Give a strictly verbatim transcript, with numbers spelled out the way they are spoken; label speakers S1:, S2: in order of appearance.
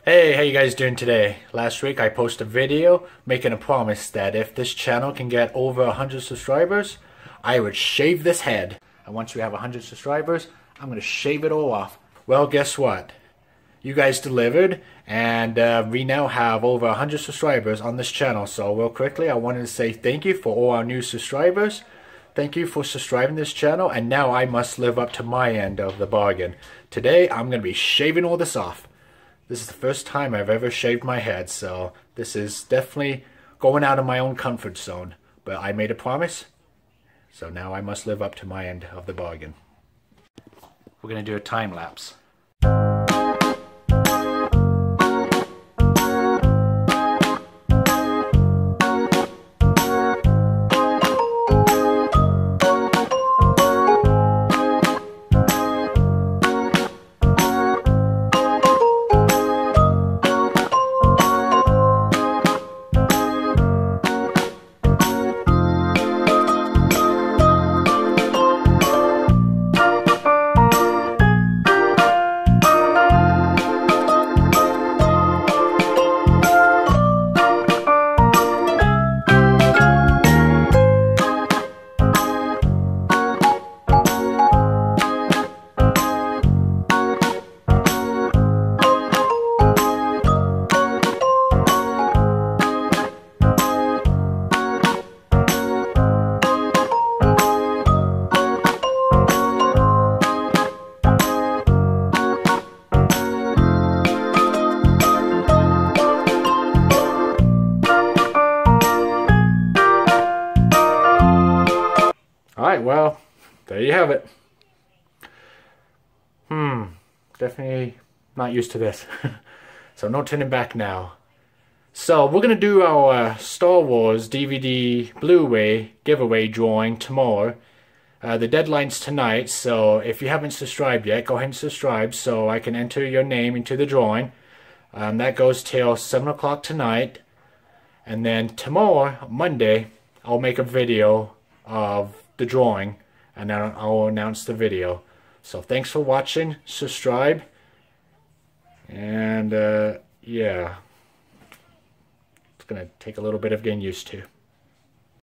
S1: Hey, how you guys doing today? Last week I posted a video making a promise that if this channel can get over one hundred subscribers, I would shave this head. And once we have one hundred subscribers, I'm going to shave it all off. Well, guess what? You guys delivered, and uh, we now have over one hundred subscribers on this channel. So real quickly, I wanted to say thank you for all our new subscribers. Thank you for subscribing to this channel, and now I must live up to my end of the bargain. Today, I'm going to be shaving all this off. This is the first time I've ever shaved my head, so this is definitely going out of my own comfort zone. But I made a promise, so now I must live up to my end of the bargain. We're going to do a time lapse. Alright, well, there you have it. Hmm, definitely not used to this. So no turning back now. So we're going to do our uh, Star Wars D V D Blu-ray giveaway drawing tomorrow. Uh, the deadline's tonight, so if you haven't subscribed yet, go ahead and subscribe so I can enter your name into the drawing. Um, that goes till seven o'clock tonight. And then tomorrow, Monday, I'll make a video of the drawing, and then I'll announce the video. So thanks for watching, subscribe, and uh, yeah, it's gonna take a little bit of getting used to.